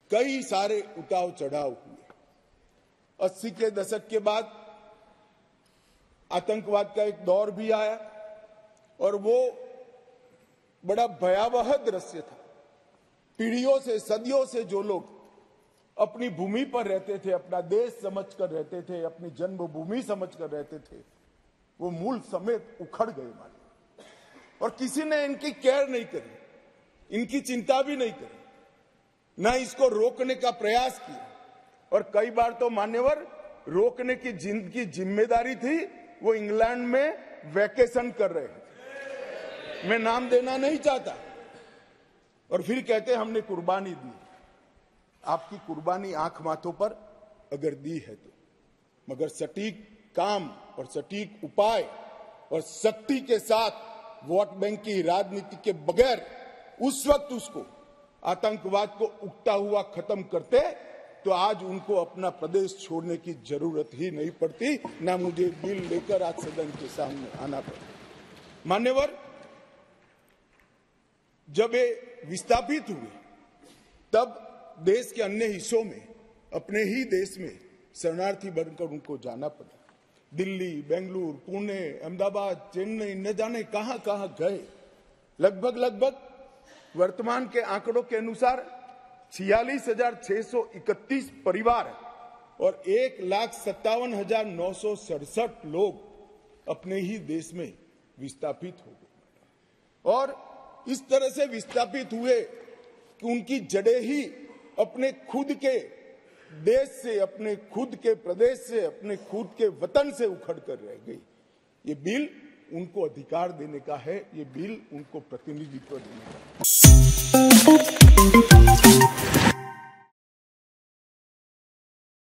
कई सारे उतार चढ़ाव हुए। 80 के दशक के बाद आतंकवाद का एक दौर भी आया और वो बड़ा भयावह दृश्य था। पीढ़ियों से, सदियों से जो लोग अपनी भूमि पर रहते थे, अपना देश समझकर रहते थे, अपनी जन्मभूमि समझकर रहते थे, वो मूल समेत उखड़ गए माने। और किसी ने इनकी केयर नहीं करी, इनकी चिंता भी नहीं करी, ना इसको रोकने का प्रयास किया। और कई बार तो मान्यवर रोकने की जिनकी जिम्मेदारी थी वो इंग्लैंड में वैकेशन कर रहे थे, मैं नाम देना नहीं चाहता। और फिर कहते हमने कुर्बानी दी। आपकी कुर्बानी आंख माथों पर अगर दी है तो, मगर सटीक काम और सटीक उपाय और शक्ति के साथ वोट बैंक की राजनीति के बगैर उस वक्त उसको आतंकवाद को उगता हुआ खत्म करते तो आज उनको अपना प्रदेश छोड़ने की जरूरत ही नहीं पड़ती, ना मुझे बिल लेकर आज सदन के सामने आना पड़ता। मान्यवर, जब ये विस्थापित हुए तब देश के अन्य हिस्सों में, अपने ही देश में शरणार्थी बनकर उनको जाना पड़ा। दिल्ली, बेंगलुरु, पुणे, अहमदाबाद, चेन्नई, न जाने कहां कहां गए। लगभग वर्तमान के आंकड़ों के अनुसार 46,631 परिवार और 1,57,967 लोग अपने ही देश में विस्थापित हो गए। और इस तरह से विस्थापित हुए कि उनकी जड़ें ही अपने खुद के देश से, अपने खुद के प्रदेश से, अपने खुद के वतन से उखड़ कर रह गई। ये बिल उनको अधिकार देने का है, ये बिल उनको प्रतिनिधित्व देने का है।